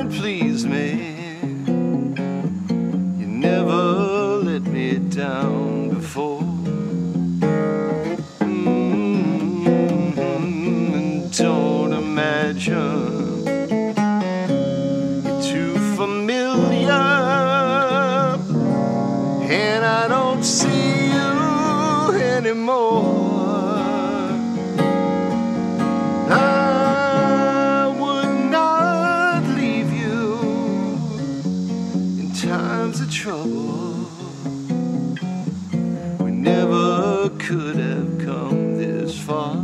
and please me. You never let me down before. And don't imagine you're too familiar, and I don't see you anymore. I would not leave you in times of trouble. We never could have come this far.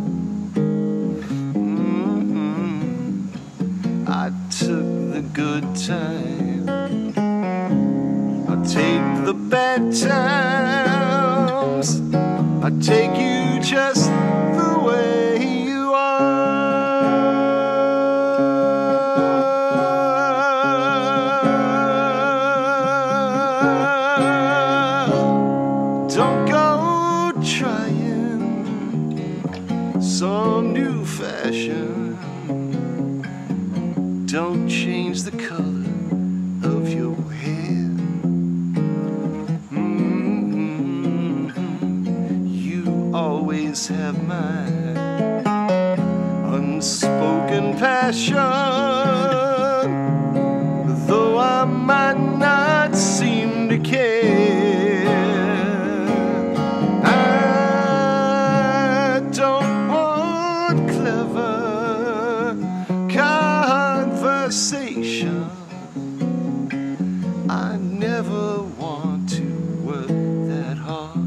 I took the good time, I'll take the bad times, I'll take you just the way you are. Don't go trying some new fashion. Don't change the color of your hair. You always have my unspoken passion, though I might not seem to care. I don't want clever conversation. I never want to work that hard.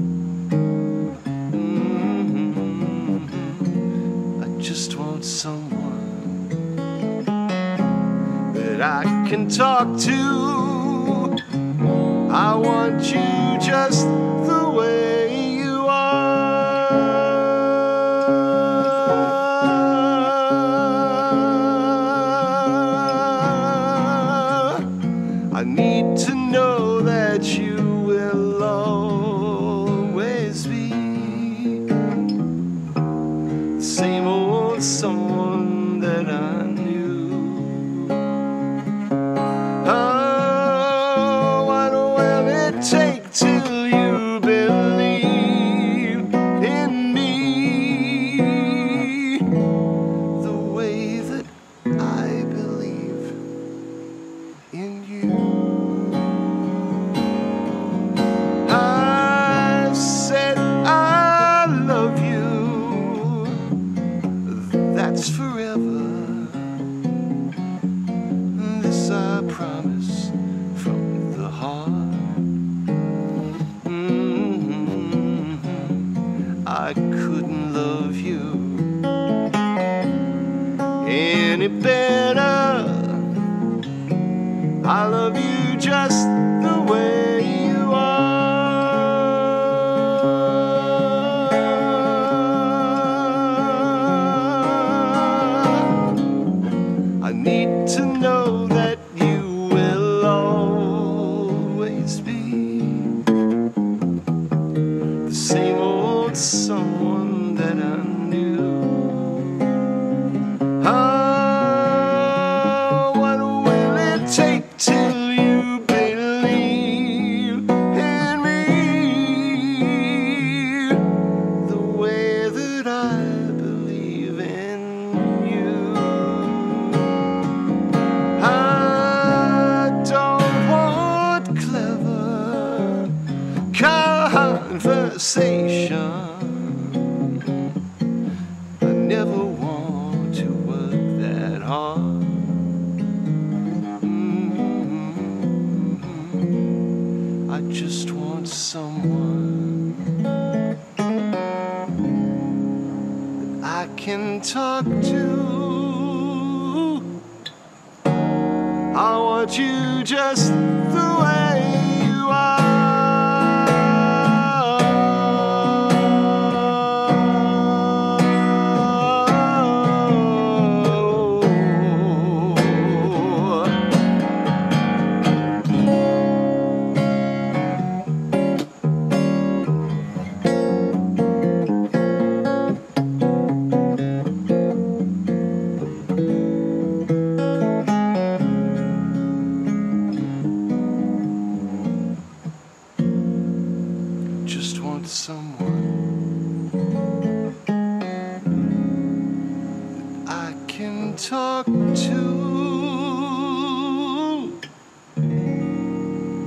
I just want someone that I can talk to. I want you just the way you are. I need to know that you will always be the same old someone that I knew. Oh, what will it take till you believe in me the way that I believe in you? I said I love you, that's forever. This I promise from the heart. I couldn't love you any better. I love you just the way you are. I need to know that you will always be the same old someone that I knew. Oh, what will it take till you believe in me the way that I believe in you? I don't want clever conversation. I never want to work that hard. I just want someone that I can talk to. I want you just the way you are.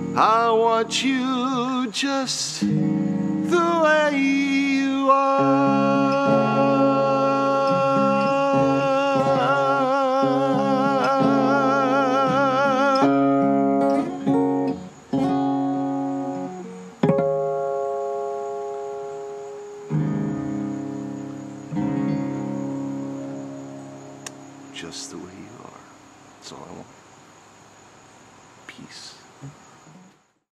I want you just the way you are. Just the way you are. That's all I want. Peace.